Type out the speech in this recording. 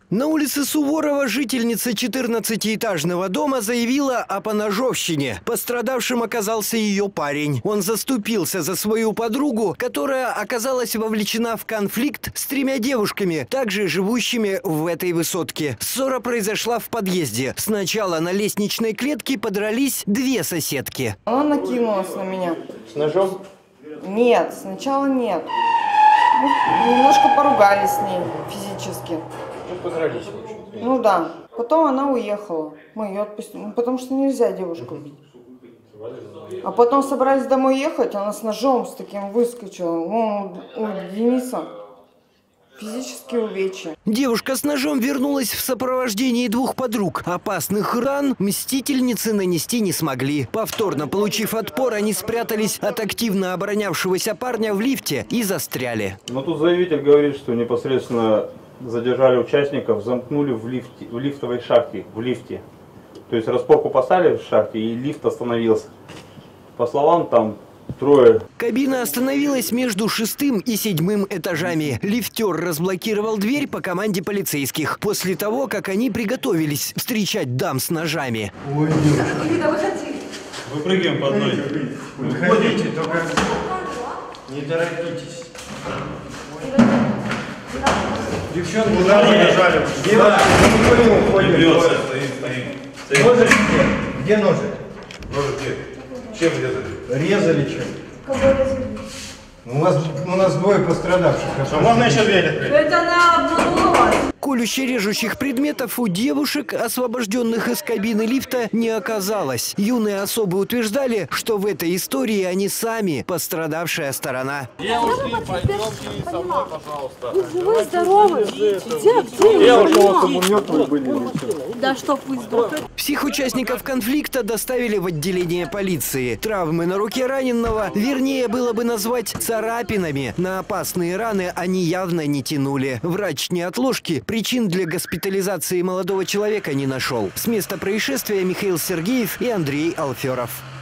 На улице Суворова жительница 14-этажного дома заявила о поножовщине. Пострадавшим оказался ее парень. Он заступился за свою подругу, которая оказалась вовлечена в конфликт с 3 девушками, также живущими в этой высотке. Ссора произошла в подъезде. Сначала на лестничной клетке подрались 2 соседки. Она накинулась на меня. С ножом? Нет, сначала нет. Немножко поругались с ней физически. Подрались, Ну да. Потом она уехала. Мы ее отпустили. Потому что нельзя девушку бить. А потом собрались домой ехать, она с ножом с таким выскочила. Ну, у Дениса физические увечья. Девушка с ножом вернулась в сопровождении 2 подруг. Опасных ран мстительницы нанести не смогли. Повторно получив отпор, они спрятались от активно оборонявшегося парня в лифте и застряли. Но тут заявитель говорит, что непосредственно задержали участников, замкнули в лифтовой шахте, в лифте. То есть распорку поставили в шахте, и лифт остановился. По словам, там 3. Кабина остановилась между 6-м и 7-м этажами. Лифтер разблокировал дверь по команде полицейских. После того, как они приготовились встречать дам с ножами. Ой, Выпрыгиваем по одной. выходите, только не торопитесь. Девчонку нажали. Девушка, мы не уходим. Ножик где? Где ножик? Ножик где? Чем резали? Резали чем? Кого резали? У нас 2 пострадавших. А можно еще дверь открыть? Это она обманула вас. Колюще-режущих предметов у девушек, освобожденных из кабины лифта, не оказалось. Юные особы утверждали, что в этой истории они сами пострадавшая сторона. Девушки, пойдемте со мной, пожалуйста. Вы здоровы? Где? Да что вы здоровы? Всех участников конфликта доставили в отделение полиции. Травмы на руке раненого, вернее, было бы назвать царапинами. На опасные раны они явно не тянули. Врач неотложки причин для госпитализации молодого человека не нашел. С места происшествия Михаил Сергеев и Андрей Алферов.